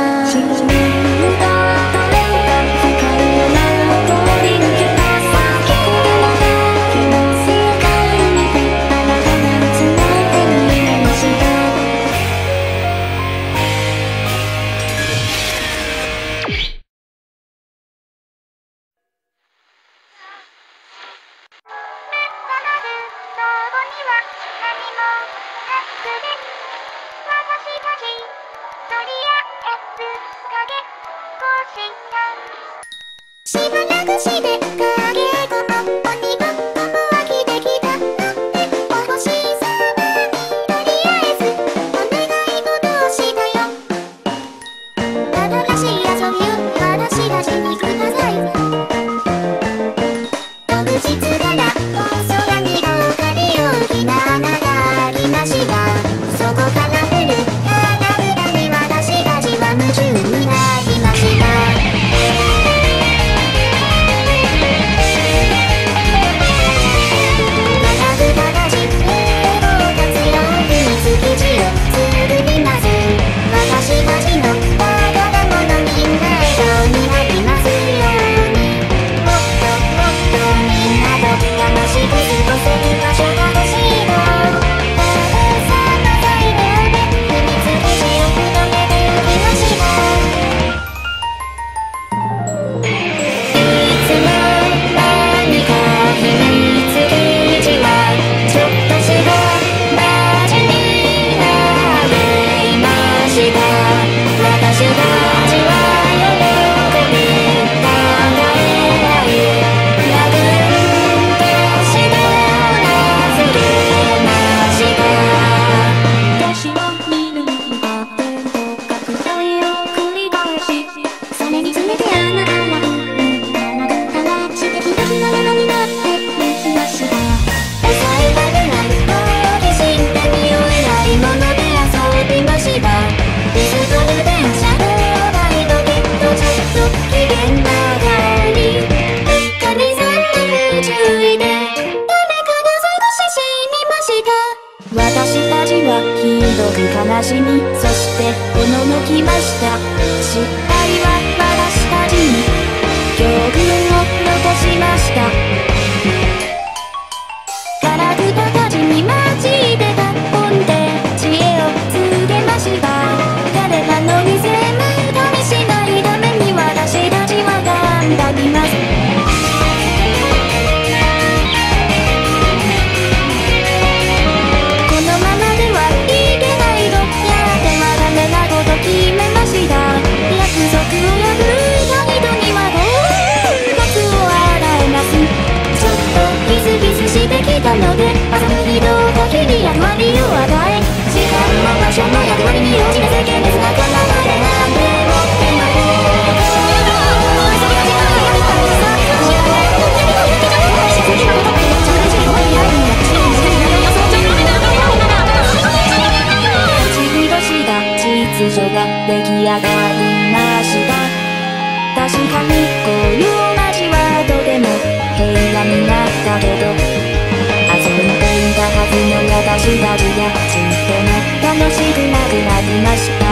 しばらくして影ごと鬼ごっこも飽きてきたのでお星様にとりあえずお願い事をしたよ。新しい遊びを私たちにください。翌日からお空に光大きな穴がありました。そこから降る花札に私たちは夢中になりました。私たちはひどく悲しみ、そしておののきました。失敗は私たちに教訓を残しました。ガラクタたちに混じってた本で知恵を告げました。彼らの見せ無駄にしないために私たちは頑張ります。ので朝の移動と日々役割を与え、時間も場所も役割に応じて世間ですが叶われなんてもってない秩序が出来上がりました。確かにこういう街はとても平和になったけど、遊んでいたはずの私たちがちっとも楽しくなくなりました。